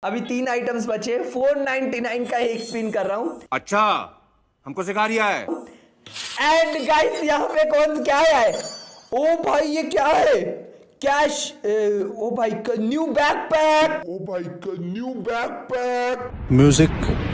अभी 3 आइटम्स बचे, 499 का एक स्पिन कर रहा हूँ। अच्छा, हमको सिखा रिया है। एंड गाइस यहाँ पे कौन क्या है? ओ भाई ये क्या है? कैश, ओ भाई का new backpack, Oh my god, new backpack! Music